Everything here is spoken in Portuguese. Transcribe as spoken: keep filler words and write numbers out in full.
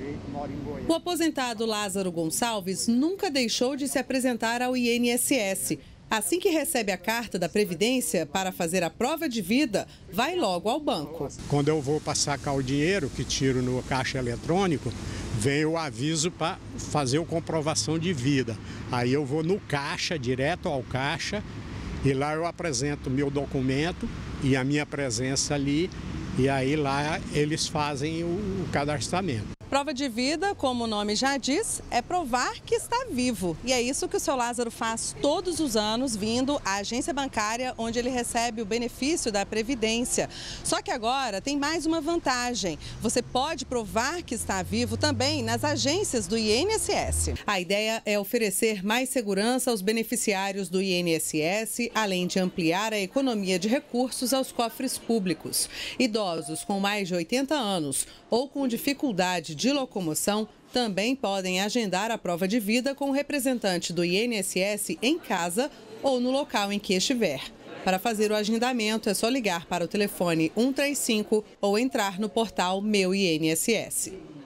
O aposentado Lázaro Gonçalves nunca deixou de se apresentar ao I N S S. Assim que recebe a carta da Previdência para fazer a prova de vida, vai logo ao banco. Quando eu vou para sacar o dinheiro que tiro no caixa eletrônico, vem o aviso para fazer a comprovação de vida. Aí eu vou no caixa, direto ao caixa, e lá eu apresento meu documento e a minha presença ali, e aí lá eles fazem o cadastramento. Prova de vida, como o nome já diz, é provar que está vivo. E é isso que o seu Lázaro faz todos os anos, vindo à agência bancária onde ele recebe o benefício da Previdência. Só que agora tem mais uma vantagem. Você pode provar que está vivo também nas agências do I N S S. A ideia é oferecer mais segurança aos beneficiários do I N S S, além de ampliar a economia de recursos aos cofres públicos. Idosos com mais de oitenta anos ou com dificuldade de locomoção também podem agendar a prova de vida com o representante do I N S S em casa ou no local em que estiver. Para fazer o agendamento é só ligar para o telefone um três cinco ou entrar no portal Meu I N S S.